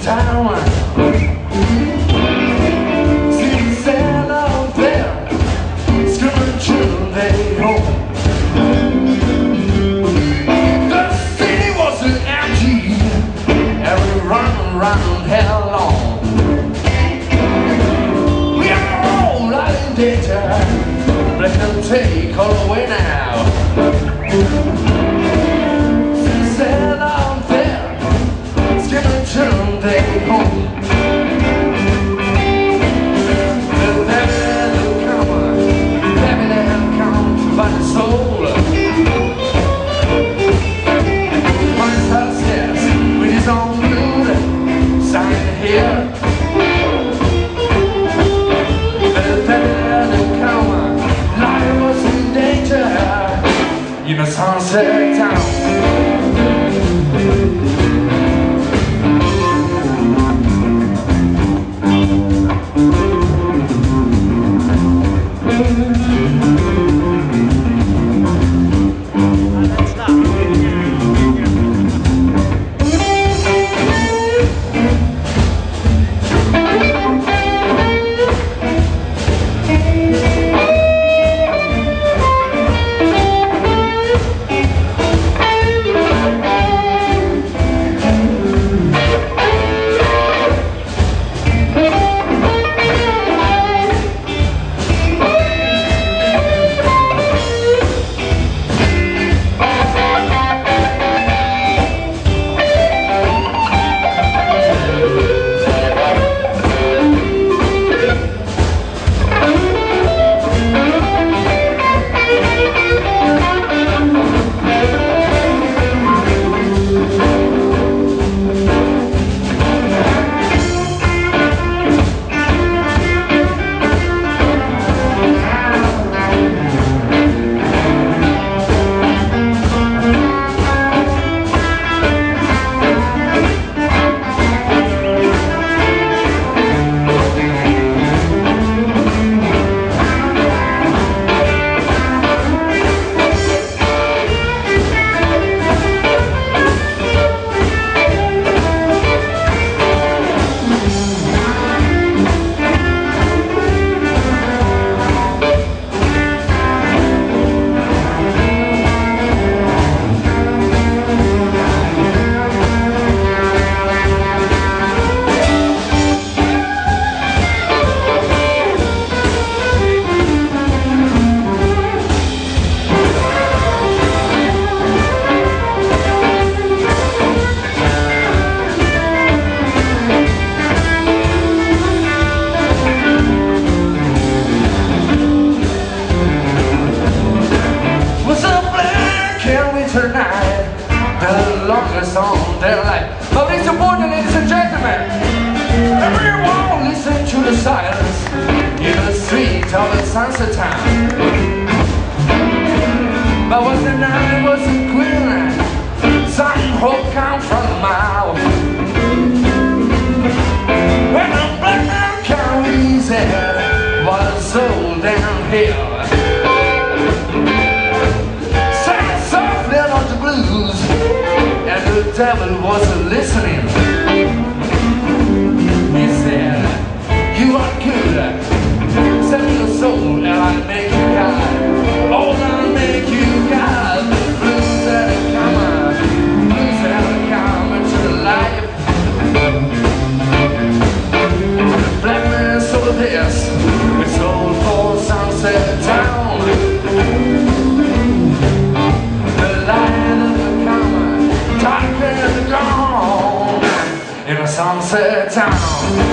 town. See the sand out there, screaming children they home. The city wasn't empty, and we run around hell long. We are all out in danger, let them take all away now. Sand out there, screaming children they home. In a sunset town. Tonight, the longest song their life. But it's important, ladies and gentlemen, everyone listen to the silence in the street of the sunset town. But was the night was a queen, some hope come from the mouth. When the black man carries it, was soul downhill. And the devil wasn't listening. He said, you are good, sell me your soul and I'll make you God. Oh, I'll make you God. Blues that are coming, blues that are coming to life. The black man sold this, we sold for Sunset Town. The light of the common, dark and gone in a sunset town.